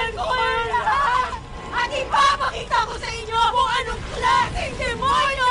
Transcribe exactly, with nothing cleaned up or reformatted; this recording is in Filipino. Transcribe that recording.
Tututukan ko kayo lahat! At ipapakita ko sa inyo kung anong klaseng demonyo